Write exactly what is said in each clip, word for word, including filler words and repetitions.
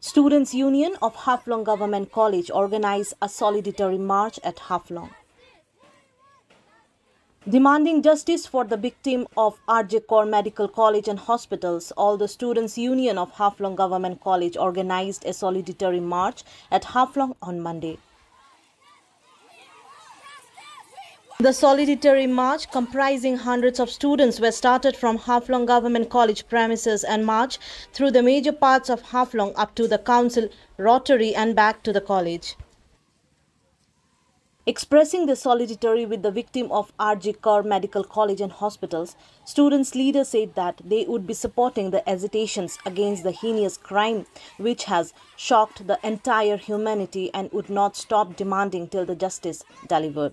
Students' Union of Haflong Government College organized a solidarity march at Haflong, demanding justice for the victim of R J Kaur Medical College and Hospitals. All the Students' Union of Haflong Government College organized a solidarity march at Haflong on Monday. The solidarity march, comprising hundreds of students, was started from Haflong Government College premises and marched through the major parts of Haflong up to the council rotary and back to the college. Expressing their solidarity with the victim of R J Kaur Medical College and Hospitals, students' leaders said that they would be supporting the agitations against the heinous crime which has shocked the entire humanity and would not stop demanding till the justice delivered.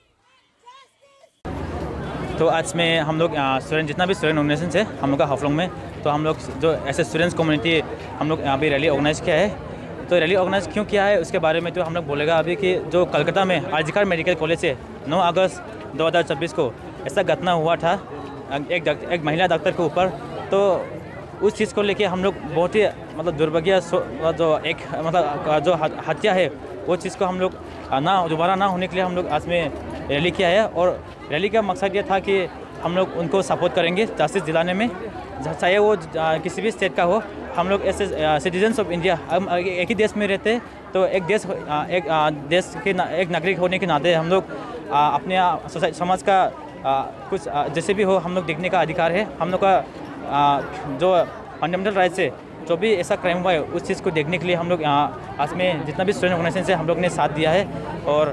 तो आज में हम लोग student जितना भी student organisation है हम लोग का हाफलॉन्ग में, तो हम लोग जो ऐसे स्टूडेंट्स कम्युनिटी हम लोग अभी रैली ऑर्गेनाइज किया है। तो रैली ऑर्गेनाइज क्यों किया है उसके बारे में तो हम लोग बोलेगा अभी कि जो कलकत्ता में R J Kar medical college से नौ अगस्त दो हज़ार छब्बीस को ऐसा घटना हुआ था एक एक महिला डॉक्टर के ऊपर। तो उस चीज़ को लेके हम लोग बहुत ही मतलब दुर्भाग्य जो एक मतलब जो हत्या है वो चीज़ को हम लोग ना दोबारा ना होने के लिए हम लोग आज में रैली किया है। और रैली का मकसद ये था कि हम लोग उनको सपोर्ट करेंगे जस्टिस दिलाने में, चाहे वो किसी भी स्टेट का हो। हम लोग ऐसे सिटीजन्स ऑफ इंडिया हम एक ही देश में रहते हैं, तो एक देश एक देश के एक नागरिक होने के नाते हम लोग अपने समाज का कुछ जैसे भी हो हम लोग देखने का अधिकार है। हम लोग का जो फंडामेंटल राइट्स है, जो भी ऐसा क्राइम हुआ है उस चीज़ को देखने के लिए हम लोग आज में जितना भी स्टूडेंट ऑर्गेनाइजेशन से हम लोग ने साथ दिया है। और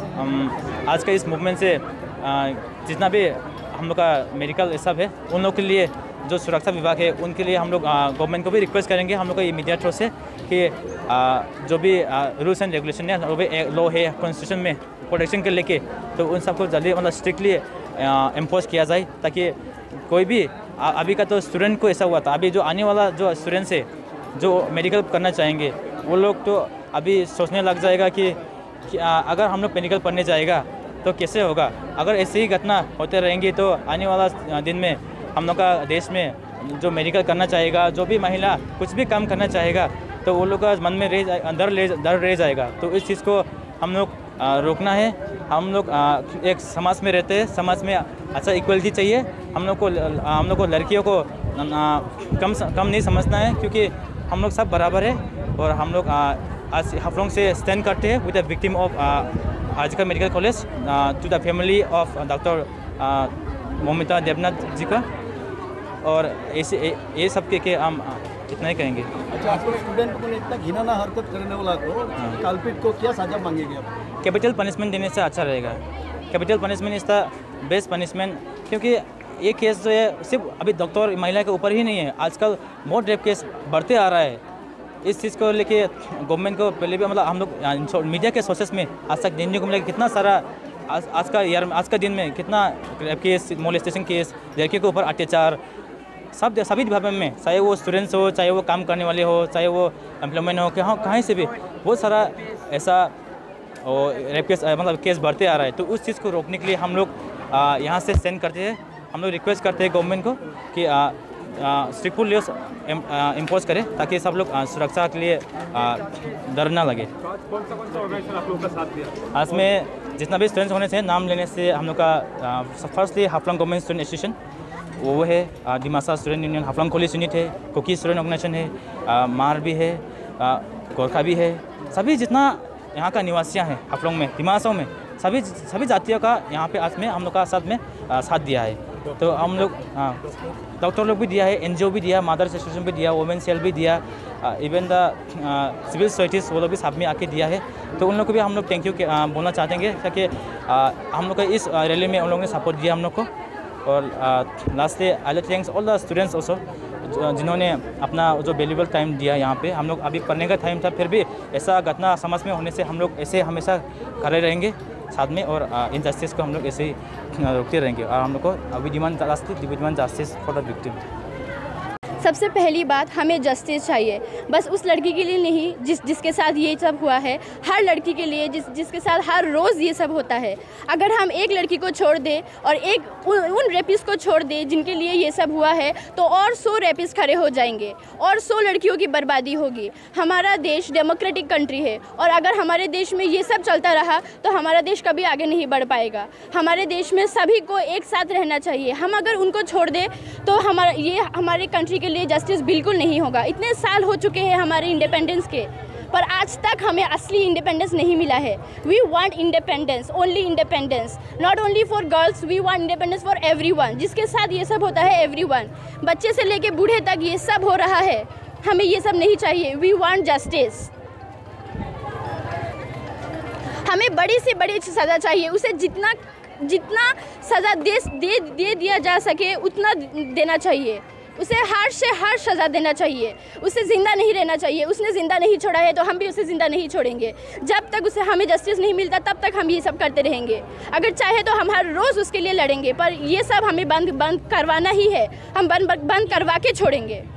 आज का इस मूवमेंट से जितना भी हम लोग का मेडिकल सब है उन लोग के लिए जो सुरक्षा विभाग है उनके लिए हम लोग गवर्नमेंट को भी रिक्वेस्ट करेंगे हम लोग का ये मीडिया थ्रू से कि जो भी रूल्स एंड रेगुलेशन है, जो भी लॉ है कॉन्स्टिट्यूशन में प्रोटेक्शन के लेके, तो उन सबको जल्दी मतलब स्ट्रिक्टली इम्पोज किया जाए, ताकि कोई भी अभी का तो स्टूडेंट को ऐसा हुआ था, अभी जो आने वाला जो स्टूडेंट्स है जो मेडिकल करना चाहेंगे वो लोग तो अभी सोचने लग जाएगा कि, कि अगर हम लोग मेडिकल पढ़ने जाएगा तो कैसे होगा। अगर ऐसे ही घटना होते रहेंगी तो आने वाला दिन में हम लोग का देश में जो मेडिकल करना चाहेगा, जो भी महिला कुछ भी काम करना चाहेगा, तो वो लोग का मन में रह जाए डर ले डर रह जाएगा। तो इस चीज़ को हम लोग रोकना है। हम लोग एक समाज में रहते हैं, समाज में अच्छा इक्वलिटी चाहिए। हम लोग को हम लोग को लड़कियों को कम कम नहीं समझना है, क्योंकि हम लोग सब बराबर है। और हम लोग आज हाफलॉन्ग से स्टैंड करते हैं with the victim of R J Kar medical college, to the family of doctor Moumita Debnath ji का। और ऐसे ये सब के, के हम इतना ही कहेंगे। अच्छा, आपको स्टूडेंट को इतना घिनौना हरकत करने वाला को कल्प्रिट को क्या सजा मांगेंगे आप? कैपिटल पनिशमेंट देने से अच्छा रहेगा। Capital punishment is the best punishment, क्योंकि ये केस जो है सिर्फ अभी डॉक्टर महिला के ऊपर ही नहीं है, आजकल बहुत रेप केस बढ़ते आ रहा है। इस चीज़ को लेके गवर्नमेंट को पहले भी मतलब हम लोग मीडिया के सोर्सेस में आज तक देखने को मिला कितना सारा आज आज का यार आज का दिन में कितना रेप केस, मोलेस्टेशन केस, लड़कियों के ऊपर अत्याचार सब सभी डिपार्टमेंट में, चाहे वो स्टूडेंट्स हो, चाहे वो काम करने वाले हो, चाहे वो एम्प्लॉयमेंट हो, कहाँ कहीं से भी बहुत सारा ऐसा रेप केस मतलब केस बढ़ते आ रहा है। तो उस चीज़ को रोकने के लिए हम लोग यहाँ से सेंड करते हैं, हम लोग रिक्वेस्ट करते हैं गवर्नमेंट को कि स्ट्रिक्ट लॉस इम्पोज करें, ताकि सब लोग सुरक्षा के लिए डर ना लगे। आज में जितना भी स्टूडेंट्स होने से नाम लेने से हम लोग का firstly Haflong government student association वो है, Dimasa student union, Haflong college unit है, कुकी स्टूडेंट ऑर्गेनाइजेशन है, मार भी है, गोरखा भी है। सभी जितना यहाँ का निवासियाँ हैं हाफलॉन्ग में, दिमासाओं में, सभी सभी जातियों का यहाँ पे आज में हम लोग का साथ में साथ दिया है। तो हम लोग हाँ डॉक्टर लोग भी दिया है, एनजीओ भी दिया, मदर्स एसोसिएशन भी दिया, वुमेन सेल भी दिया, इवन द सिविल सोसाइटीज़ वो लोग भी साथ में आके दिया है। तो उन लोग को भी हम लोग थैंक यू बोलना चाहते हैं, ताकि हम लोग का इस रैली में उन लोगों ने सपोर्ट दिया हम लोग को। और lastly I like thanks all the students also जिन्होंने अपना जो वैल्यूबल टाइम दिया यहाँ पे। हम लोग अभी पढ़ने का टाइम था, फिर भी ऐसा घटना समाज में होने से हम लोग ऐसे हमेशा खड़े रहेंगे साथ में, और इनजस्टिस को हम लोग ऐसे ही रोकते रहेंगे। और हम लोग को अभी demand lastly demand justice for the victim. सबसे पहली बात, हमें जस्टिस चाहिए, बस उस लड़की के लिए नहीं जिस जिसके साथ ये सब हुआ है, हर लड़की के लिए जिस जिसके साथ हर रोज़ ये सब होता है। अगर हम एक लड़की को छोड़ दें और एक उन, उन रेपिस्ट को छोड़ दें जिनके लिए ये सब हुआ है, तो और सौ रेपिस्ट खड़े हो जाएंगे और सौ लड़कियों की बर्बादी होगी। हमारा देश डेमोक्रेटिक कंट्री है और अगर हमारे देश में ये सब चलता रहा तो हमारा देश कभी आगे नहीं बढ़ पाएगा। हमारे देश में सभी को एक साथ रहना चाहिए। हम अगर उनको छोड़ दें तो हमारा ये हमारे कंट्री के लिए जस्टिस बिल्कुल नहीं होगा। इतने साल हो चुके हैं हमारे इंडिपेंडेंस के, पर आज तक हमें असली इंडिपेंडेंस नहीं मिला है। We want independence, only independence, not only for girls, we want independence for everyone. जिसके साथ ये सब होता है, एवरीवन, बच्चे से लेके बूढ़े तक ये सब हो रहा है। हमें ये सब नहीं चाहिए। We want justice. हमें बड़ी से बड़ी सज़ा चाहिए। उसे जितना जितना सज़ा दे दे दे दिया जा सके उतना देना चाहिए। उसे हर से हर सज़ा देना चाहिए। उसे ज़िंदा नहीं रहना चाहिए। उसने ज़िंदा नहीं छोड़ा है तो हम भी उसे ज़िंदा नहीं छोड़ेंगे। जब तक उसे हमें जस्टिस नहीं मिलता तब तक हम ये सब करते रहेंगे। अगर चाहे तो हम हर रोज़ उसके लिए लड़ेंगे, पर ये सब हमें बंद बंद करवाना ही है। हम बंद बंद करवा के छोड़ेंगे।